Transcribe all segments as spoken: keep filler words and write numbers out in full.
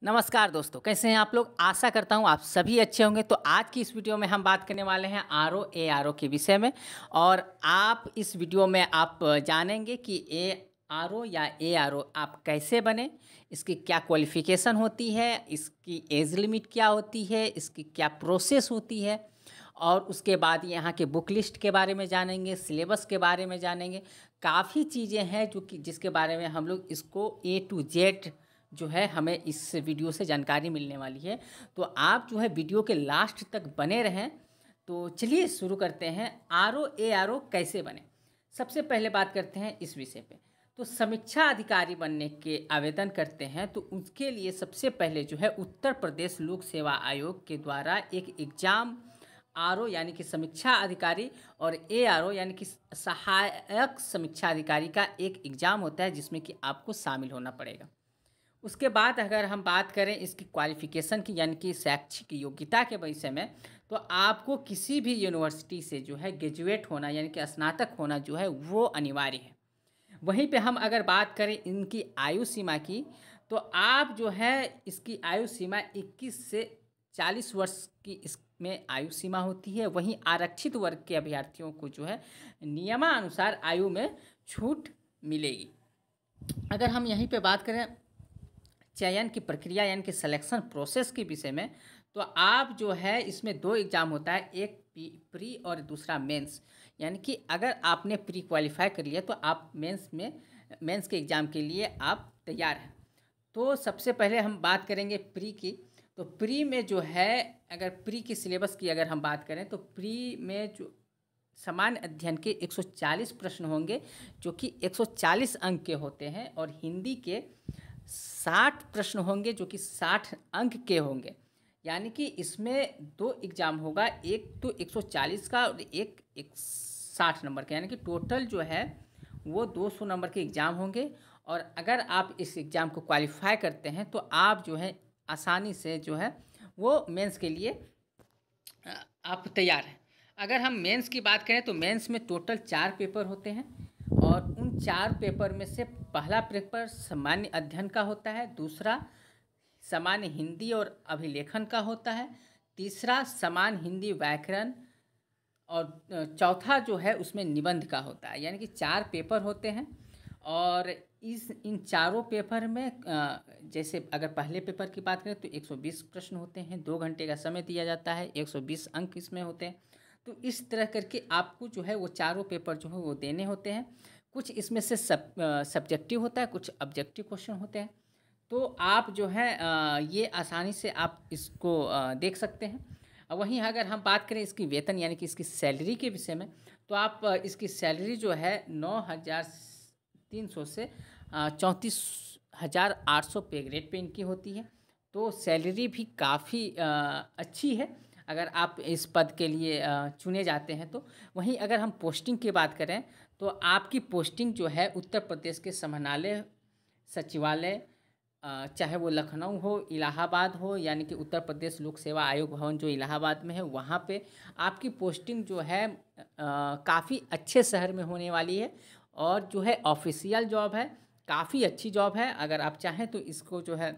नमस्कार दोस्तों, कैसे हैं आप लोग? आशा करता हूँ आप सभी अच्छे होंगे। तो आज की इस वीडियो में हम बात करने वाले हैं R O A R O के विषय में। और आप इस वीडियो में आप जानेंगे कि ए आर ओ या ए आर ओ आप कैसे बने, इसकी क्या क्वालिफ़िकेशन होती है, इसकी एज लिमिट क्या होती है, इसकी क्या प्रोसेस होती है, और उसके बाद यहाँ के बुक लिस्ट के बारे में जानेंगे, सिलेबस के बारे में जानेंगे। काफ़ी चीज़ें हैं जो कि जिसके बारे में हम लोग इसको ए टू जेड जो है हमें इस वीडियो से जानकारी मिलने वाली है। तो आप जो है वीडियो के लास्ट तक बने रहें। तो चलिए शुरू करते हैं, R O A R O कैसे बने। सबसे पहले बात करते हैं इस विषय पे। तो समीक्षा अधिकारी बनने के आवेदन करते हैं तो उसके लिए सबसे पहले जो है उत्तर प्रदेश लोक सेवा आयोग के द्वारा एक एग्ज़ाम आर ओ यानी कि समीक्षा अधिकारी और ए आर ओ यानी कि सहायक समीक्षा अधिकारी का एक एग्ज़ाम होता है जिसमें कि आपको शामिल होना पड़ेगा। उसके बाद अगर हम बात करें इसकी क्वालिफ़िकेशन की यानी कि शैक्षिक योग्यता के विषय में, तो आपको किसी भी यूनिवर्सिटी से जो है ग्रेजुएट होना यानी कि स्नातक होना जो है वो अनिवार्य है। वहीं पे हम अगर बात करें इनकी आयु सीमा की, तो आप जो है इसकी आयु सीमा इक्कीस से चालीस वर्ष की इसमें आयु सीमा होती है। वहीं आरक्षित वर्ग के अभ्यर्थियों को जो है नियमानुसार आयु में छूट मिलेगी। अगर हम यहीं पे बात करें चयन की प्रक्रिया यानी कि सिलेक्शन प्रोसेस के विषय में, तो आप जो है इसमें दो एग्ज़ाम होता है, एक प्री और दूसरा मेंस। यानी कि अगर आपने प्री क्वालिफाई कर लिया तो आप मेंस में मेंस के एग्ज़ाम के लिए आप तैयार हैं। तो सबसे पहले हम बात करेंगे प्री की। तो प्री में जो है अगर प्री की सिलेबस की अगर हम बात करें तो प्री में जो सामान्य अध्ययन के एक सौ चालीस प्रश्न होंगे जो कि एक सौ चालीस अंक के होते हैं, और हिंदी के साठ प्रश्न होंगे जो कि साठ अंक के होंगे। यानी कि इसमें दो एग्ज़ाम होगा, एक तो एक सौ चालीस का और एक एक साठ नंबर का, यानी कि टोटल जो है वो दो सौ नंबर के एग्ज़ाम होंगे। और अगर आप इस एग्ज़ाम को क्वालिफाई करते हैं तो आप जो है आसानी से जो है वो मेंस के लिए आप तैयार हैं। अगर हम मेंस की बात करें तो मेंस में टोटल चार पेपर होते हैं, और उन चार पेपर में से पहला पेपर सामान्य अध्ययन का होता है, दूसरा सामान्य हिंदी और अभिलेखन का होता है, तीसरा सामान्य हिंदी व्याकरण, और चौथा जो है उसमें निबंध का होता है। यानी कि चार पेपर होते हैं, और इस इन चारों पेपर में जैसे अगर पहले पेपर की बात करें तो एक सौ बीस प्रश्न होते हैं, दो घंटे का समय दिया जाता है, एक सौ बीस अंक इसमें होते हैं। तो इस तरह करके आपको जो है वो चारों पेपर जो है वो देने होते हैं। कुछ इसमें से सब सब्जेक्टिव होता है, कुछ ऑब्जेक्टिव क्वेश्चन होते हैं। तो आप जो है ये आसानी से आप इसको देख सकते हैं। वहीं अगर हम बात करें इसकी वेतन यानी कि इसकी सैलरी के विषय में, तो आप इसकी सैलरी जो है नौ हज़ार तीन सौ से चौंतीस हज़ार आठ सौ पे ग्रेड पे इनकी होती है। तो सैलरी भी काफ़ी अच्छी है अगर आप इस पद के लिए चुने जाते हैं तो। वहीं अगर हम पोस्टिंग की बात करें तो आपकी पोस्टिंग जो है उत्तर प्रदेश के समाहरणालय सचिवालय, चाहे वो लखनऊ हो, इलाहाबाद हो, यानी कि उत्तर प्रदेश लोक सेवा आयोग भवन जो इलाहाबाद में है वहाँ पे आपकी पोस्टिंग जो है काफ़ी अच्छे शहर में होने वाली है। और जो है ऑफिशियल जॉब है, काफ़ी अच्छी जॉब है। अगर आप चाहें तो इसको जो है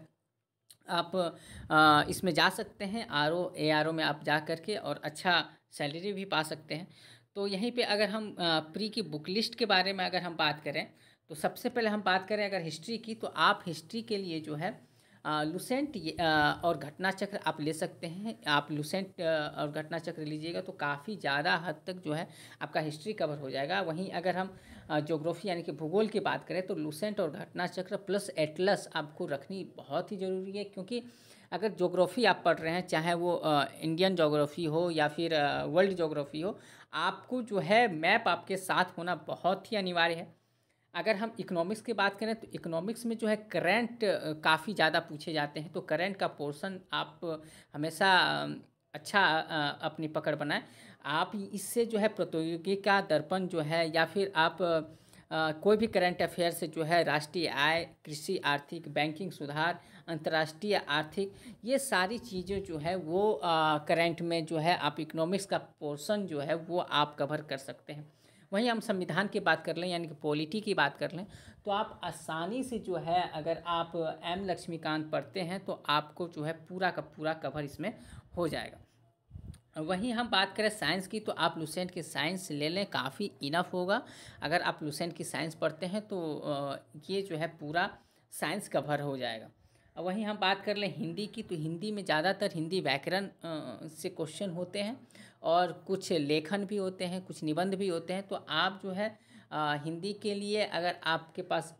आप आ, इसमें जा सकते हैं, R O A R O में आप जा कर के और अच्छा सैलरी भी पा सकते हैं। तो यहीं पे अगर हम आ, प्री की बुक लिस्ट के बारे में अगर हम बात करें तो सबसे पहले हम बात करें अगर हिस्ट्री की, तो आप हिस्ट्री के लिए जो है लुसेंट और घटना चक्र आप ले सकते हैं। आप लुसेंट और घटना चक्र लीजिएगा तो काफ़ी ज़्यादा हद तक जो है आपका हिस्ट्री कवर हो जाएगा। वहीं अगर हम ज्योग्राफी यानी कि भूगोल की बात करें तो लुसेंट और घटना चक्र प्लस एटलस आपको रखनी बहुत ही ज़रूरी है, क्योंकि अगर ज्योग्राफी आप पढ़ रहे हैं, चाहे वो इंडियन ज्योग्राफी हो या फिर वर्ल्ड ज्योग्राफी हो, आपको जो है मैप आपके साथ होना बहुत ही अनिवार्य है। अगर हम इकोनॉमिक्स की बात करें तो इकोनॉमिक्स में जो है करंट काफ़ी ज़्यादा पूछे जाते हैं, तो करंट का पोर्शन आप हमेशा अच्छा अपनी पकड़ बनाएं। आप इससे जो है प्रतियोगिता दर्पण जो है या फिर आप आ, कोई भी करंट अफेयर से जो है राष्ट्रीय आय, कृषि आर्थिक, बैंकिंग सुधार, अंतर्राष्ट्रीय आर्थिक, ये सारी चीज़ें जो है वो करंट में जो है आप इकोनॉमिक्स का पोर्शन जो है वो आप कवर कर सकते हैं। वहीं हम संविधान की बात कर लें यानी कि पॉलिटी की बात कर लें तो आप आसानी से जो है अगर आप एम लक्ष्मीकांत पढ़ते हैं तो आपको जो है पूरा का पूरा कवर इसमें हो जाएगा। वहीं हम बात करें साइंस की तो आप लुसेंट की साइंस ले लें, काफ़ी इनफ होगा। अगर आप लुसेंट की साइंस पढ़ते हैं तो ये जो है पूरा साइंस कवर हो जाएगा। वहीं हम बात कर लें हिंदी की तो हिंदी में ज़्यादातर हिंदी व्याकरण से क्वेश्चन होते हैं और कुछ लेखन भी होते हैं, कुछ निबंध भी होते हैं। तो आप जो है हिंदी के लिए अगर आपके पास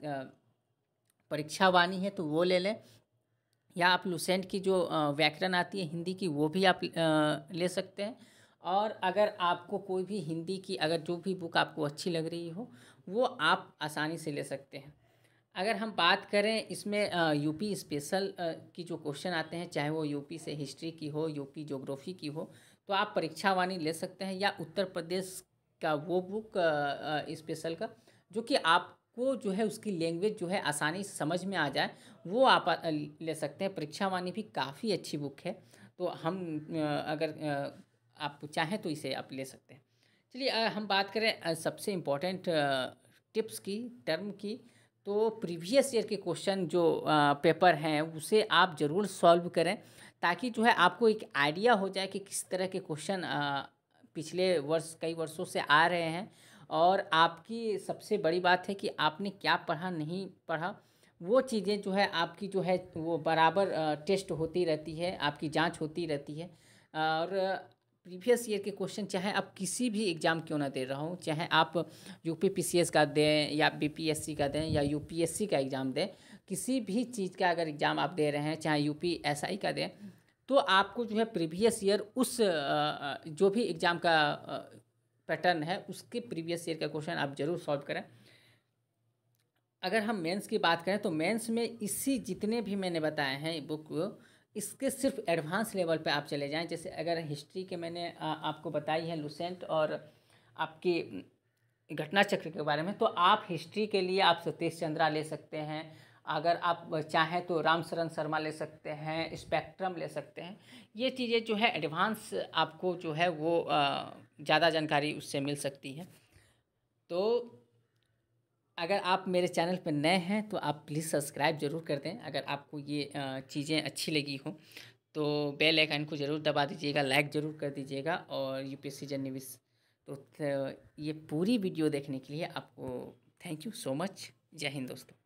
परीक्षा वाणी है तो वो ले लें, या आप लुसेंट की जो व्याकरण आती है हिंदी की वो भी आप ले सकते हैं। और अगर आपको कोई भी हिंदी की अगर जो भी बुक आपको अच्छी लग रही हो वो आप आसानी से ले सकते हैं। अगर हम बात करें इसमें यूपी स्पेशल की जो क्वेश्चन आते हैं, चाहे वो यूपी से हिस्ट्री की हो, यूपी ज्योग्राफी की हो, तो आप परीक्षा वाणी ले सकते हैं, या उत्तर प्रदेश का वो बुक स्पेशल का जो कि आपको जो है उसकी लैंग्वेज जो है आसानी से समझ में आ जाए वो आप ले सकते हैं। परीक्षा वाणी भी काफ़ी अच्छी बुक है, तो हम अगर आप चाहें तो इसे आप ले सकते हैं। चलिए हम बात करें सबसे इम्पोर्टेंट टिप्स की, टर्म की, तो प्रीवियस ईयर के क्वेश्चन जो पेपर हैं उसे आप ज़रूर सॉल्व करें, ताकि जो है आपको एक आइडिया हो जाए कि किस तरह के क्वेश्चन पिछले वर्ष कई वर्षों से आ रहे हैं। और आपकी सबसे बड़ी बात है कि आपने क्या पढ़ा नहीं पढ़ा, वो चीज़ें जो है आपकी जो है वो बराबर टेस्ट होती रहती है, आपकी जांच होती रहती है। और प्रीवियस ईयर के क्वेश्चन चाहे आप किसी भी एग्ज़ाम क्यों ना दे रहा हो, चाहे आप यूपी पीसीएस का दें या बीपीएससी का दें या यूपीएससी का एग्ज़ाम दें, किसी भी चीज़ का अगर एग्ज़ाम आप दे रहे हैं, चाहे यूपी एसआई का दें, तो आपको जो है प्रीवियस ईयर उस जो भी एग्ज़ाम का पैटर्न है उसके प्रीवियस ईयर का क्वेश्चन आप ज़रूर सॉल्व करें। अगर हम मेंस की बात करें तो मेंस में इसी जितने भी मैंने बताए हैं बुक, इसके सिर्फ एडवांस लेवल पे आप चले जाएं। जैसे अगर हिस्ट्री के मैंने आ, आपको बताई है लुसेंट और आपकी घटना चक्र के बारे में, तो आप हिस्ट्री के लिए आप सतीश चंद्रा ले सकते हैं। अगर आप चाहें तो राम शरण शर्मा ले सकते हैं, स्पेक्ट्रम ले सकते हैं। ये चीज़ें जो है एडवांस आपको जो है वो ज़्यादा जानकारी उससे मिल सकती है। तो अगर आप मेरे चैनल पर नए हैं तो आप प्लीज़ सब्सक्राइब ज़रूर कर दें। अगर आपको ये चीज़ें अच्छी लगी हो तो बेल आइकन को ज़रूर दबा दीजिएगा, लाइक ज़रूर कर दीजिएगा। और यूपीएससी जर्नलिस्ट तो ये पूरी वीडियो देखने के लिए आपको थैंक यू सो मच। जय हिंद दोस्तों।